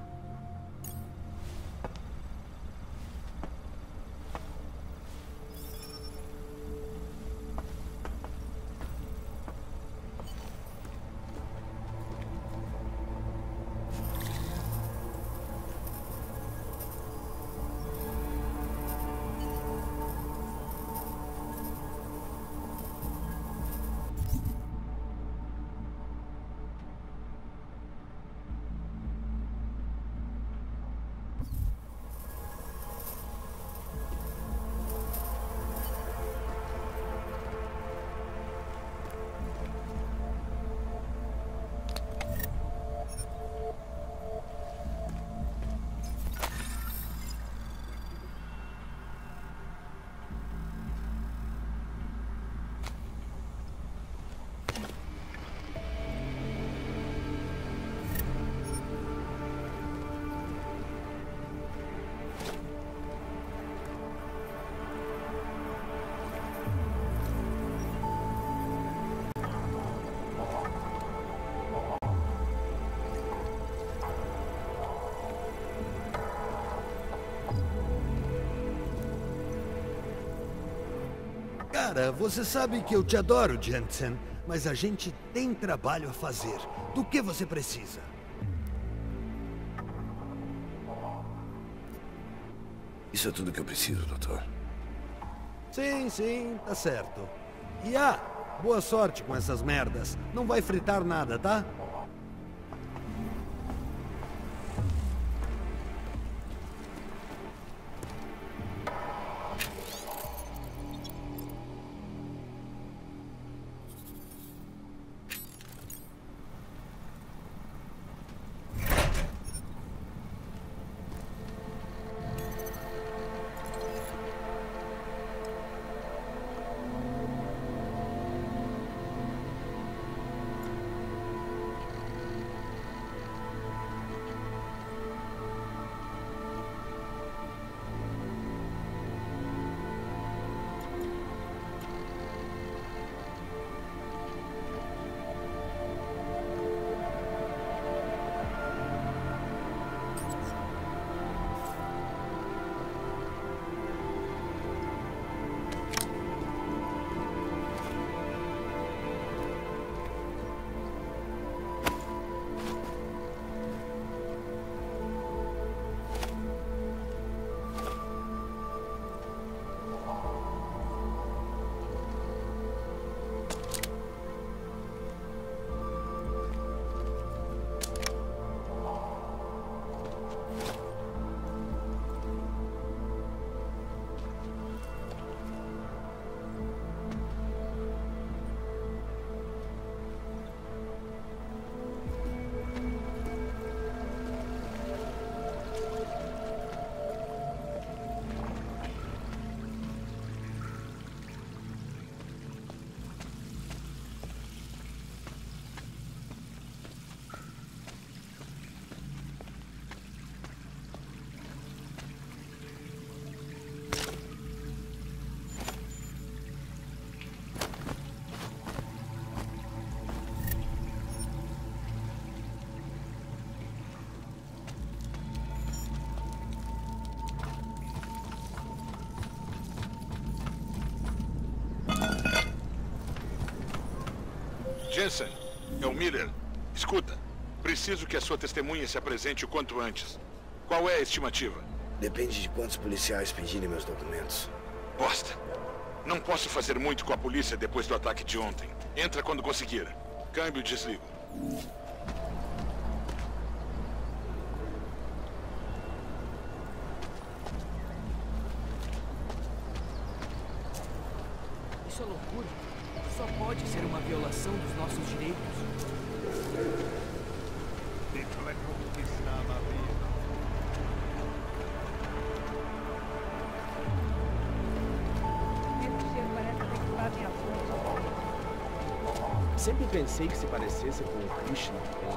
[SPEAKER 22] Cara, você sabe que eu te adoro, Jensen, mas a gente tem trabalho a fazer. Do que você precisa?
[SPEAKER 3] Isso é tudo que eu preciso, doutor.
[SPEAKER 22] Sim, tá certo. E boa sorte com essas merdas. Não vai fritar nada, tá?
[SPEAKER 11] Jensen, é o Miller. Escuta, preciso que a sua testemunha se apresente o quanto antes. Qual é a estimativa?
[SPEAKER 3] Depende de quantos policiais pedirem meus documentos.
[SPEAKER 11] Bosta. Não posso fazer muito com a polícia depois do ataque de ontem. Entra quando conseguir. Câmbio e desligo.
[SPEAKER 6] Isso é loucura. Só pode ser uma violação dos nossos direitos.
[SPEAKER 17] Sempre pensei que se parecesse com o Krishna.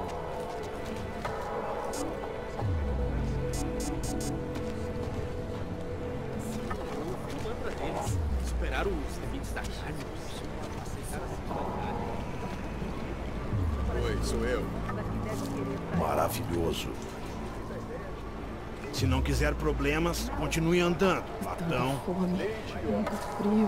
[SPEAKER 17] O mantra deles. Superaram os limites da carne.
[SPEAKER 12] Oi, sou eu.
[SPEAKER 3] Maravilhoso.
[SPEAKER 22] Se não quiser problemas, continue andando, latão.
[SPEAKER 9] Muito frio.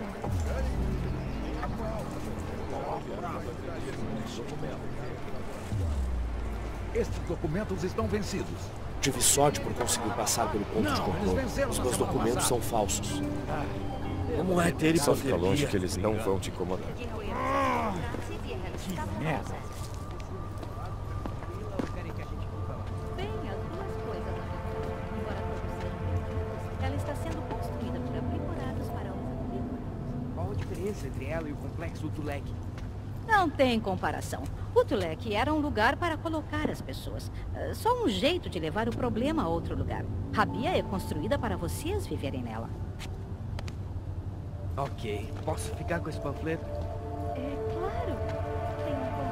[SPEAKER 8] Estes documentos estão vencidos.
[SPEAKER 17] Tive sorte por conseguir passar pelo ponto de controle. Os meus documentos são falsos. Como é ter
[SPEAKER 4] Só fica longe que eles não vão te incomodar.
[SPEAKER 8] Que merda.
[SPEAKER 5] Bem, as duas coisas, embora todos sejam bem-vindos, ela está sendo construída por aprimorados para os aprimorados.
[SPEAKER 6] Qual a diferença entre ela e o complexo Utulek?
[SPEAKER 10] Não tem comparação. Utulek era um lugar para colocar as pessoas. Só um jeito de levar o problema a outro lugar. Rabia é construída para vocês viverem nela.
[SPEAKER 6] Ok. Posso ficar com esse panfleto?
[SPEAKER 5] É claro. Tem um bom.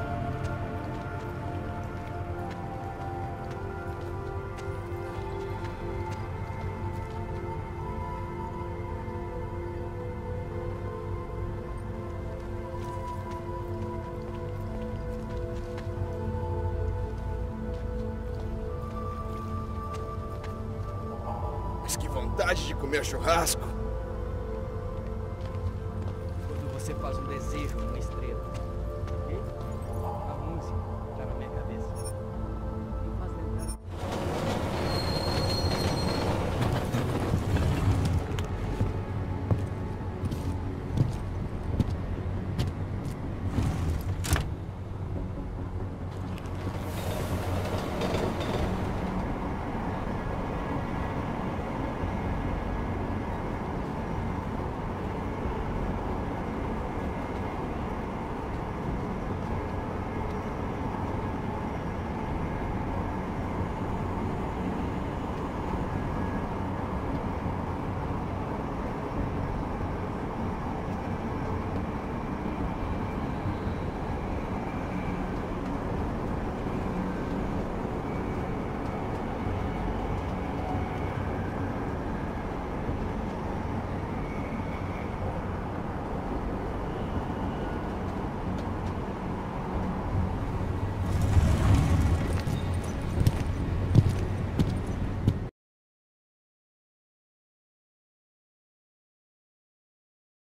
[SPEAKER 3] Mas que vontade de comer churrasco.
[SPEAKER 6] Quando você faz um desejo com uma estrela. Ok? A música, claramente.